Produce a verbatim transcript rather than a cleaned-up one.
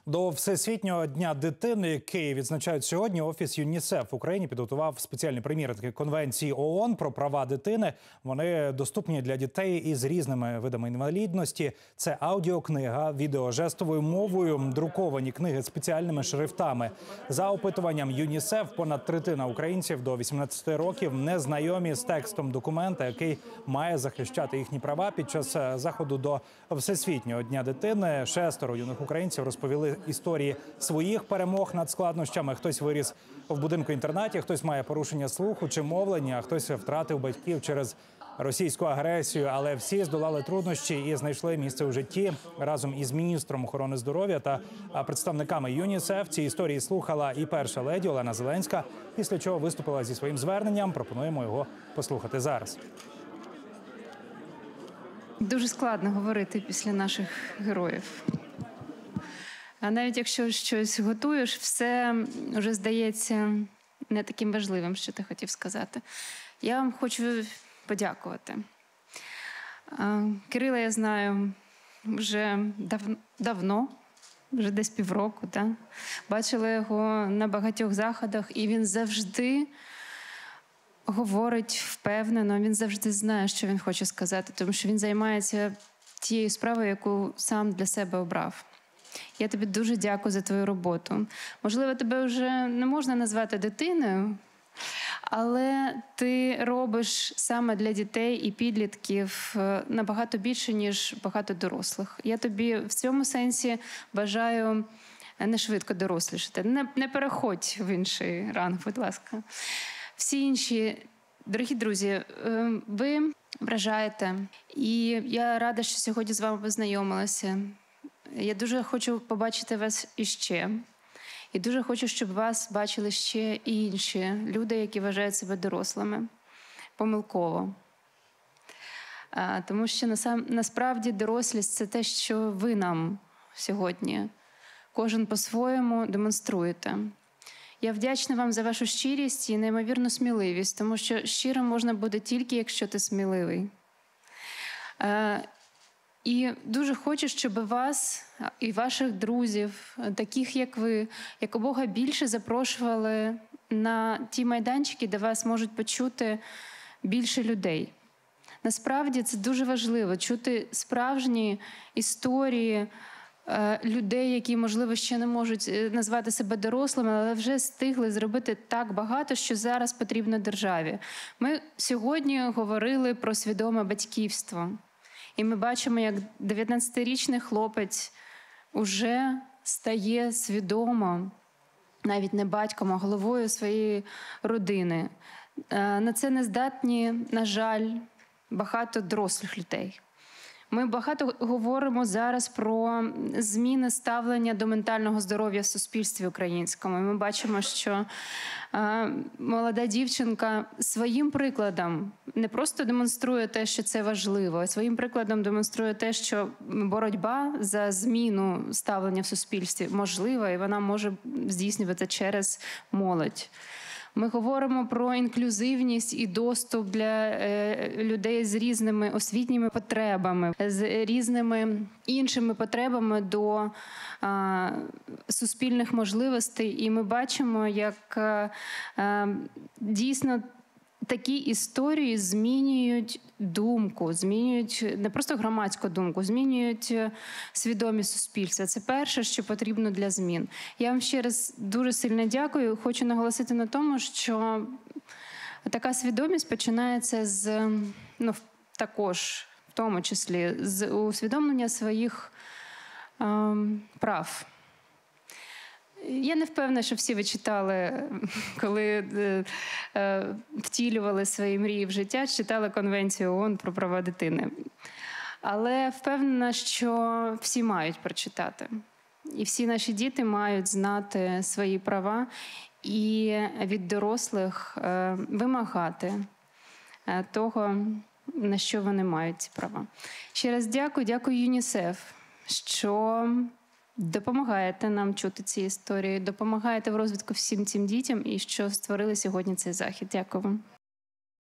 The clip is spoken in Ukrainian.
До Всесвітнього дня дитини Київ відзначають сьогодні. Офіс ЮНІСЕФ в Україні підготував спеціальні примірники Конвенції ООН про права дитини. Вони доступні для дітей із різними видами інвалідності. Це аудіокнига, відео жестовою мовою, друковані книги спеціальними шрифтами. За опитуванням ЮНІСЕФ, понад третина українців до вісімнадцяти років не знайомі з текстом документа, який має захищати їхні права. Під час заходу до Всесвітнього дня дитини шестеро юних українців розповіли історії своїх перемог над складнощами. Хтось виріс в будинку-інтернаті, хтось має порушення слуху чи мовлення, а хтось втратив батьків через російську агресію. Але всі здолали труднощі і знайшли місце у житті. Разом із міністром охорони здоров'я та представниками ЮНІСЕФ ці історії слухала і перша леді Олена Зеленська, після чого виступила зі своїм зверненням. Пропонуємо його послухати зараз. Дуже складно говорити після наших героїв. А навіть якщо щось готуєш, все вже здається не таким важливим, що ти хотів сказати. Я вам хочу подякувати. Кирила я знаю вже дав... давно, вже десь півроку. Так? Бачила його на багатьох заходах, і він завжди говорить впевнено, він завжди знає, що він хоче сказати, тому що він займається тією справою, яку сам для себе обрав. Я тобі дуже дякую за твою роботу. Можливо, тебе вже не можна назвати дитиною, але ти робиш саме для дітей і підлітків набагато більше, ніж багато дорослих. Я тобі в цьому сенсі бажаю не швидко дорослішати. Не, не переходь в інший ранг, будь ласка. Всі інші, дорогі друзі, ви вражаєте. І я рада, що сьогодні з вами познайомилася. Я дуже хочу побачити вас іще. І дуже хочу, щоб вас бачили ще і інші люди, які вважають себе дорослими. Помилково. Тому що насправді дорослість – це те, що ви нам сьогодні кожен по-своєму демонструєте. Я вдячна вам за вашу щирість і неймовірну сміливість, тому що щирим можна бути тільки, якщо ти сміливий. І дуже хочу, щоб вас і ваших друзів, таких як ви, як Бога більше запрошували на ті майданчики, де вас можуть почути більше людей. Насправді це дуже важливо – чути справжні історії людей, які, можливо, ще не можуть назвати себе дорослими, але вже встигли зробити так багато, що зараз потрібно державі. Ми сьогодні говорили про свідоме батьківство. І ми бачимо, як дев'ятнадцятирічний хлопець уже стає свідомо, навіть не батьком, а головою своєї родини. На це не здатні, на жаль, багато дорослих людей. Ми багато говоримо зараз про зміни ставлення до ментального здоров'я в суспільстві українському. І ми бачимо, що е, молода дівчинка своїм прикладом не просто демонструє те, що це важливо, а своїм прикладом демонструє те, що боротьба за зміну ставлення в суспільстві можлива, і вона може здійснювати через молодь. Ми говоримо про інклюзивність і доступ для е, людей з різними освітніми потребами, з різними іншими потребами до е, суспільних можливостей. І ми бачимо, як е, дійсно такі історії змінюють думку, змінюють не просто громадську думку, змінюють свідомість суспільства. Це перше, що потрібно для змін. Я вам ще раз дуже сильно дякую. Хочу наголосити на тому, що така свідомість починається з, ну, також, в тому числі, з усвідомлення своїх е, прав. Я не впевнена, що всі ви читали, коли е, е, втілювали свої мрії в життя, читали Конвенцію ООН про права дитини. Але впевнена, що всі мають прочитати. І всі наші діти мають знати свої права і від дорослих е, вимагати е, того, на що вони мають ці права. Ще раз дякую, дякую ЮНІСЕФ, що допомагаєте нам чути ці історії, допомагаєте в розвитку всім цим дітям і що створили сьогодні цей захід. Дякую вам.